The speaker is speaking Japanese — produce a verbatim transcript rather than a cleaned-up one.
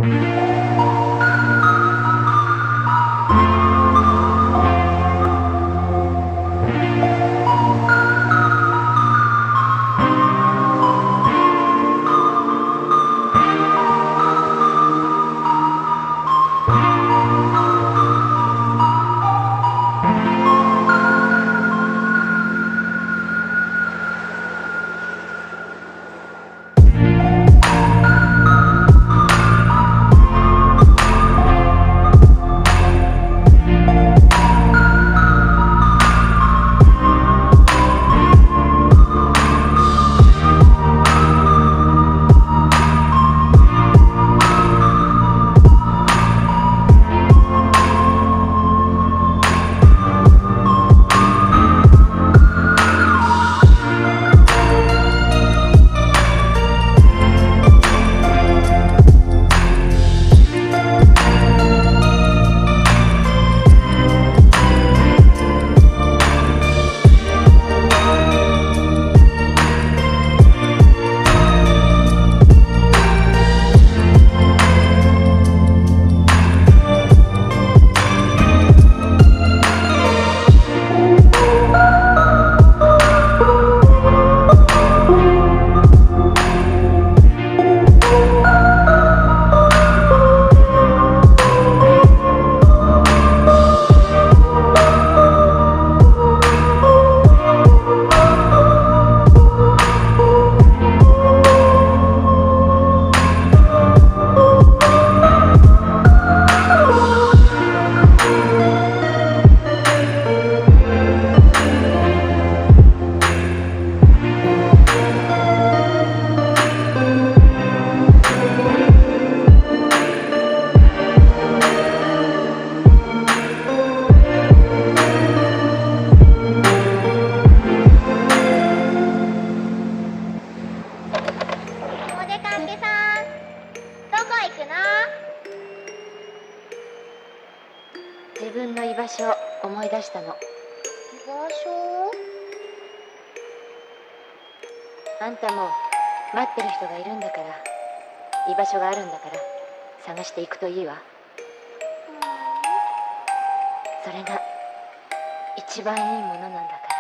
自分の居場所を思い出したの。居場所？あんたも待ってる人がいるんだから、居場所があるんだから探していくといいわ。それが一番いいものなんだから。